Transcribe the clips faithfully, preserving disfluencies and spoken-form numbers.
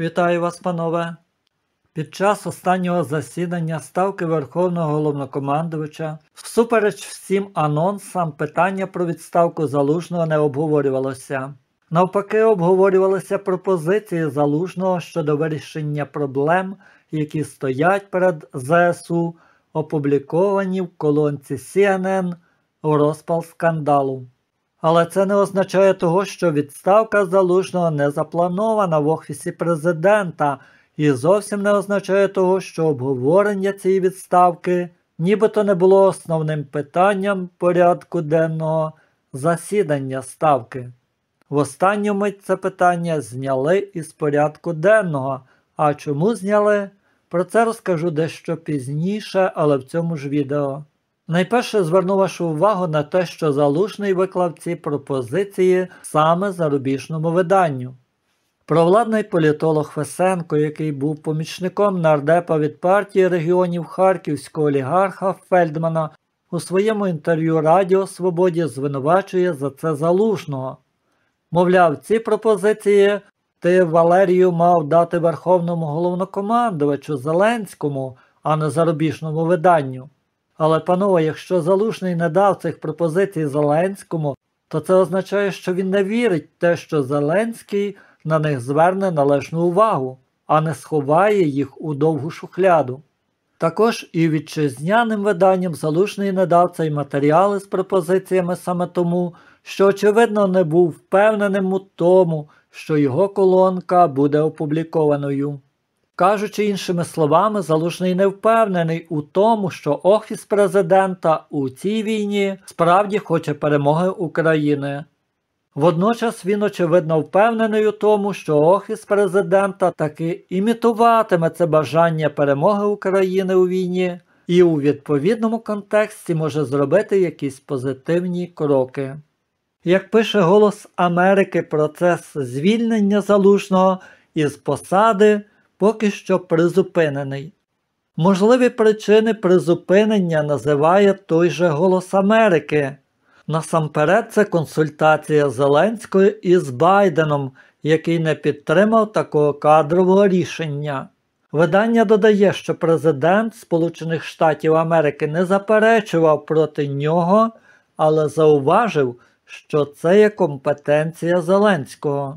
Вітаю вас, панове! Під час останнього засідання Ставки Верховного Головнокомандувача, всупереч всім анонсам, питання про відставку Залужного не обговорювалося. Навпаки, обговорювалися пропозиції Залужного щодо вирішення проблем, які стоять перед ЗСУ, опубліковані в колонці Сі Ен Ен у розпал скандалу. Але це не означає того, що відставка Залужного не запланована в Офісі Президента, і зовсім не означає того, що обговорення цієї відставки нібито не було основним питанням порядку денного засідання Ставки. В останню мить це питання зняли із порядку денного. А чому зняли? Про це розкажу дещо пізніше, але в цьому ж відео. Найперше зверну вашу увагу на те, що Залужний виклав ці пропозиції саме зарубіжному виданню. Провладний політолог Фесенко, який був помічником нардепа від партії регіонів харківського олігарха Фельдмана, у своєму інтерв'ю Радіо Свободі звинувачує за це Залужного. Мовляв, ці пропозиції ти, Валерію, мав дати Верховному Головнокомандувачу Зеленському, а не зарубіжному виданню. Але, панове, якщо Залужний не дав цих пропозицій Зеленському, то це означає, що він не вірить в те, що Зеленський на них зверне належну увагу, а не сховає їх у довгу шухляду. Також і вітчизняним виданням Залужний не дав цей матеріал із пропозиціями саме тому, що, очевидно, не був впевненим у тому, що його колонка буде опублікованою. Кажучи іншими словами, Залужний не впевнений у тому, що Офіс Президента у цій війні справді хоче перемоги України. Водночас він, очевидно, впевнений у тому, що Офіс Президента таки імітуватиме це бажання перемоги України у війні і у відповідному контексті може зробити якісь позитивні кроки. Як пише «Голос Америки», процес звільнення Залужного із посади поки що призупинений. Можливі причини призупинення називає той же «Голос Америки». Насамперед це консультація Зеленського із Байденом, який не підтримав такого кадрового рішення. Видання додає, що президент Сполучених Штатів Америки не заперечував проти нього, але зауважив, що це є компетенція Зеленського.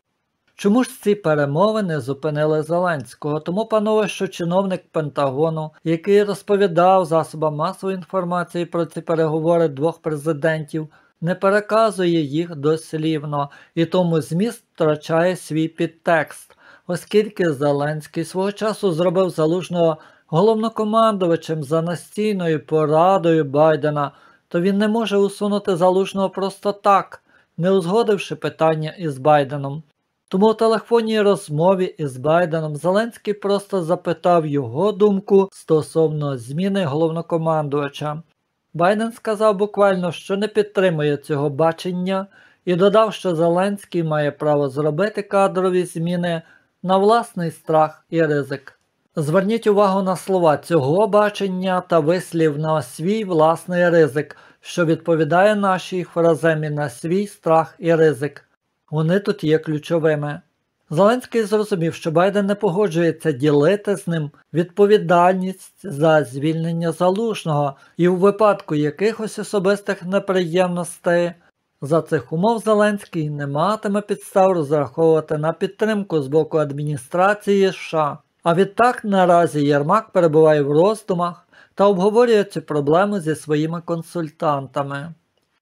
Чому ж ці перемовини зупинили Зеленського? Тому, панове, що чиновник Пентагону, який розповідав засобам масової інформації про ці переговори двох президентів, не переказує їх дослівно, і тому зміст втрачає свій підтекст, оскільки Зеленський свого часу зробив Залужного головнокомандувачем за настійною порадою Байдена, то він не може усунути Залужного просто так, не узгодивши питання із Байденом. Тому у телефонній розмові із Байденом Зеленський просто запитав його думку стосовно зміни головнокомандувача. Байден сказав буквально, що не підтримує цього бачення і додав, що Зеленський має право зробити кадрові зміни на власний страх і ризик. Зверніть увагу на слова «цього бачення» та вислів «на свій власний ризик», що відповідає нашій фраземі «на свій страх і ризик». Вони тут є ключовими. Зеленський зрозумів, що Байден не погоджується ділити з ним відповідальність за звільнення Залужного, і у випадку якихось особистих неприємностей за цих умов Зеленський не матиме підстав розраховувати на підтримку з боку адміністрації США. А відтак наразі Єрмак перебуває в роздумах та обговорює ці проблеми зі своїми консультантами.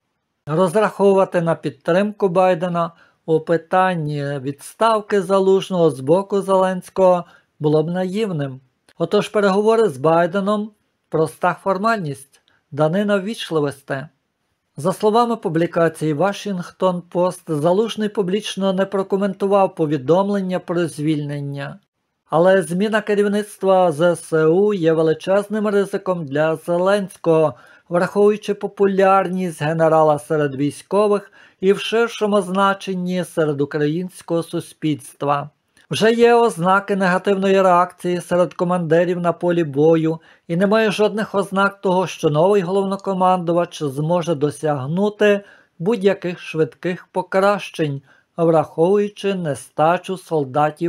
Розраховувати на підтримку Байдена у питанні відставки Залужного з боку Зеленського було б наївним. Отож переговори з Байденом – проста формальність, данина ввічливості. За словами публікації Washington Post, Залужний публічно не прокоментував повідомлення про звільнення. Але зміна керівництва Зе Се У є величезним ризиком для Зеленського, враховуючи популярність генерала серед військових і в ширшому значенні серед українського суспільства. Вже є ознаки негативної реакції серед командирів на полі бою, і немає жодних ознак того, що новий головнокомандувач зможе досягнути будь-яких швидких покращень, враховуючи нестачу солдатів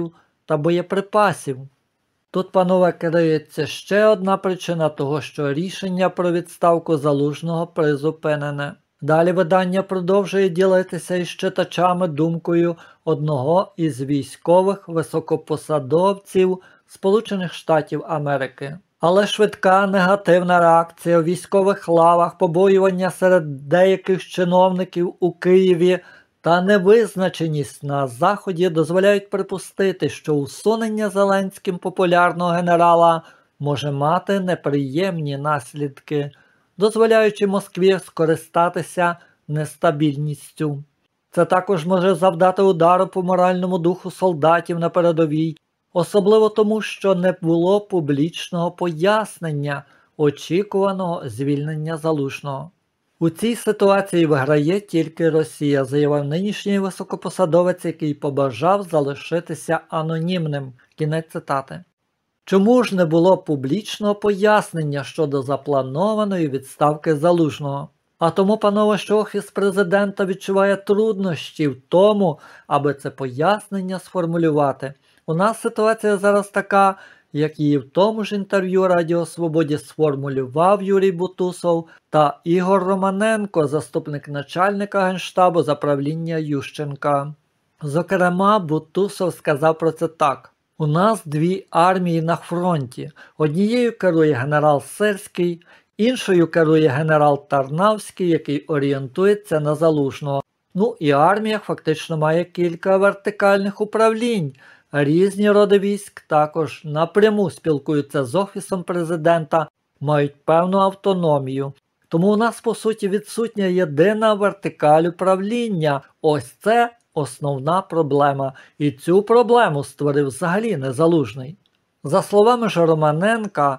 та боєприпасів. Тут, панове, криється ще одна причина того, що рішення про відставку Залужного призупинене. Далі видання продовжує ділитися із читачами думкою одного із військових високопосадовців Сполучених Штатів Америки. Але швидка негативна реакція у військових лавах, побоювання серед деяких чиновників у Києві та невизначеність на Заході дозволяють припустити, що усунення Зеленським популярного генерала може мати неприємні наслідки, дозволяючи Москві скористатися нестабільністю. Це також може завдати удару по моральному духу солдатів на передовій, особливо тому, що не було публічного пояснення очікуваного звільнення Залужного. У цій ситуації виграє тільки Росія, заявив нинішній високопосадовець, який побажав залишитися анонімним. Кінець цитати. Чому ж не було публічного пояснення щодо запланованої відставки Залужного? А тому, панове, що Офіс Президента відчуває труднощі в тому, аби це пояснення сформулювати. У нас ситуація зараз така, як її в тому ж інтерв'ю Радіо Свободі сформулював Юрій Бутусов та Ігор Романенко, заступник начальника Генштабу за правління Ющенка. Зокрема, Бутусов сказав про це так. У нас дві армії на фронті. Однією керує генерал Сирський, іншою керує генерал Тарнавський, який орієнтується на Залужного. Ну і армія фактично має кілька вертикальних управлінь. Різні роди військ також напряму спілкуються з Офісом Президента, мають певну автономію. Тому у нас, по суті, відсутня єдина вертикаль управління. Ось це основна проблема. І цю проблему створив взагалі не Залужний. За словами ж Романенка,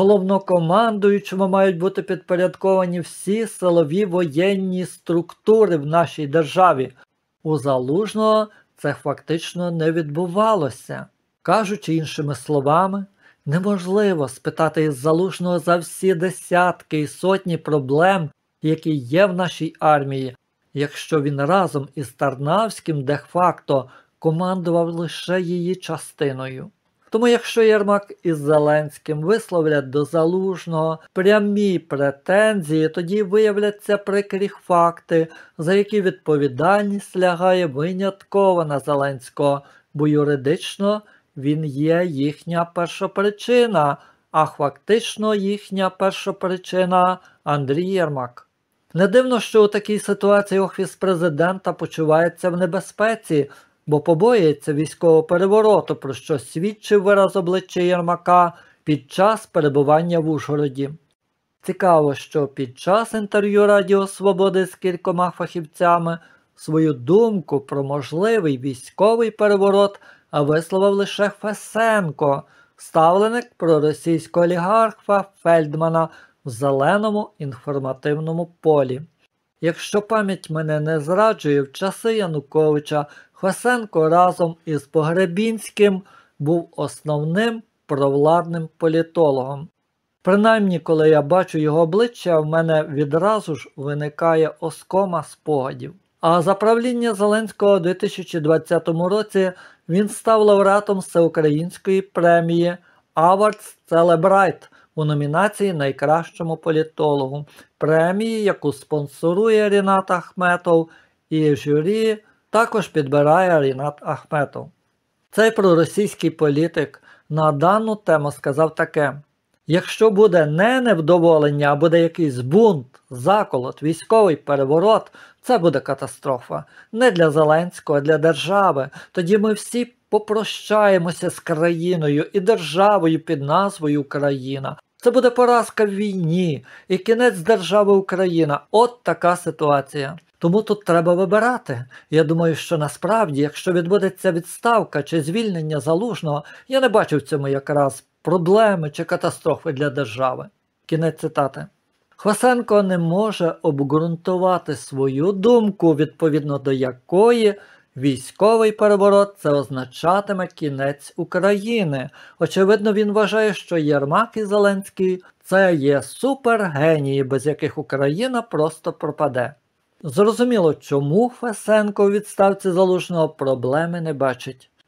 головнокомандуючому мають бути підпорядковані всі силові воєнні структури в нашій державі. У Залужного це фактично не відбувалося. Кажучи іншими словами, неможливо спитати із Залужного за всі десятки і сотні проблем, які є в нашій армії, якщо він разом із Тарнавським де-факто командував лише її частиною. Тому якщо Єрмак із Зеленським висловлять до Залужного прямі претензії, тоді виявляться прикрі факти, за які відповідальність лягає винятково на Зеленського, бо юридично він є їхня першопричина, а фактично їхня першопричина – Андрій Єрмак. Не дивно, що у такій ситуації Офіс Президента почувається в небезпеці, бо побоюється військового перевороту, про що свідчив вираз обличчя Єрмака під час перебування в Ужгороді. Цікаво, що під час інтерв'ю Радіо Свободи з кількома фахівцями свою думку про можливий військовий переворот висловив лише Фесенко, ставленик проросійського олігарха Фельдмана в зеленому інформативному полі. Якщо пам'ять мене не зраджує, в часи Януковича Фесенко разом із Погребінським був основним провладним політологом. Принаймні, коли я бачу його обличчя, в мене відразу ж виникає оскома спогадів. А за правління Зеленського у дві тисячі двадцятому році він став лауреатом всеукраїнської премії Awards Celebrate у номінації «Найкращому політологу», премії, яку спонсорує Рінат Ахметов, і журі також підбирає Рінат Ахметов. Цей проросійський політик на дану тему сказав таке: якщо буде не невдоволення, а буде якийсь бунт, заколот, військовий переворот, це буде катастрофа. Не для Зеленського, а для держави. Тоді ми всі попрощаємося з країною і державою під назвою Україна. Це буде поразка в війні і кінець держави Україна. От така ситуація. Тому тут треба вибирати. Я думаю, що насправді, якщо відбудеться відставка чи звільнення Залужного, я не бачу в цьому якраз проблеми чи катастрофи для держави. Кінець цитати. Хвасенко не може обґрунтувати свою думку, відповідно до якої військовий переворот – це означатиме кінець України. Очевидно, він вважає, що Єрмак і Зеленський – це є супергенії, без яких Україна просто пропаде. Зрозуміло, чому Фесенко у відставці Залужного проблеми не бачить.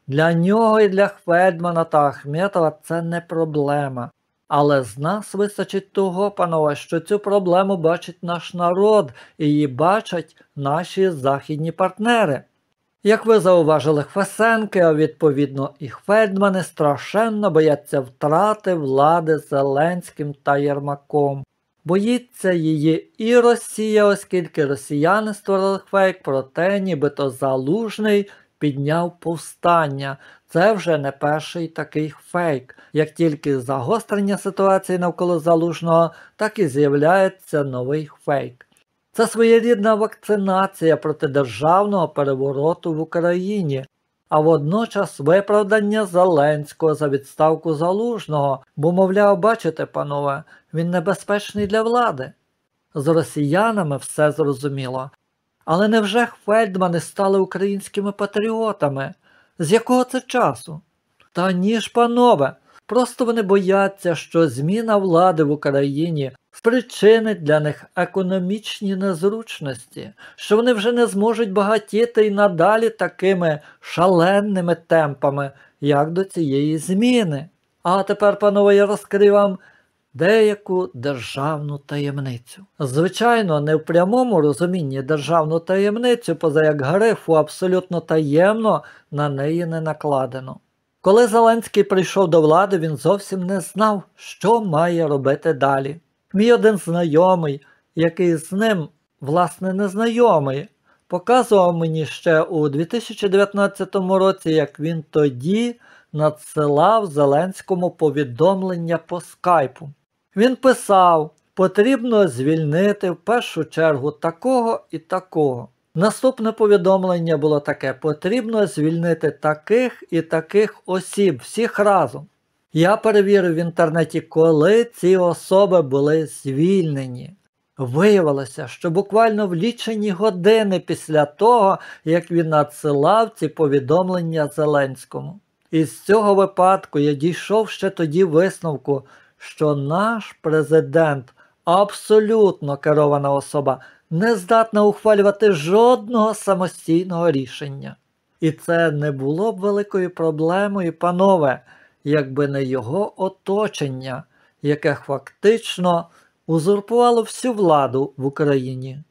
Для нього і для Фельдмана та Ахметова це не проблема. Але з нас вистачить того, панове, що цю проблему бачить наш народ і її бачать наші західні партнери. Як ви зауважили, Фесенки, а відповідно і Фельдмани страшенно бояться втрати влади Зеленським та Єрмаком. Боїться її і Росія, оскільки росіяни створили фейк про те, нібито Залужний підняв повстання. Це вже не перший такий фейк. Як тільки загострення ситуації навколо Залужного, так і з'являється новий фейк. Це своєрідна вакцинація проти державного перевороту в Україні, а водночас виправдання Зеленського за відставку Залужного, бо, мовляв, бачите, панове, він небезпечний для влади. З росіянами все зрозуміло. Але невже Фельдмани стали українськими патріотами? З якого це часу? Та ні ж, панове, просто вони бояться, що зміна влади в Україні спричинить для них економічні незручності, що вони вже не зможуть багатіти і надалі такими шаленими темпами, як до цієї зміни. А тепер, панове, я розкрию вам деяку державну таємницю. Звичайно, не в прямому розумінні державну таємницю, поза як грифу абсолютно таємно на неї не накладено. Коли Зеленський прийшов до влади, він зовсім не знав, що має робити далі. Мій один знайомий, який з ним, власне, незнайомий, показував мені ще у дві тисячі дев'ятнадцятому році, як він тоді надсилав Зеленському повідомлення по скайпу. Він писав, потрібно звільнити в першу чергу такого і такого. Наступне повідомлення було таке, потрібно звільнити таких і таких осіб, всіх разом. Я перевірив в інтернеті, коли ці особи були звільнені. Виявилося, що буквально в лічені години після того, як він надсилав ці повідомлення Зеленському. Із цього випадку я дійшов ще тоді висновку, що наш президент, абсолютно керована особа, не здатна ухвалювати жодного самостійного рішення. І це не було б великою проблемою, панове, якби не його оточення, яке фактично узурпувало всю владу в Україні.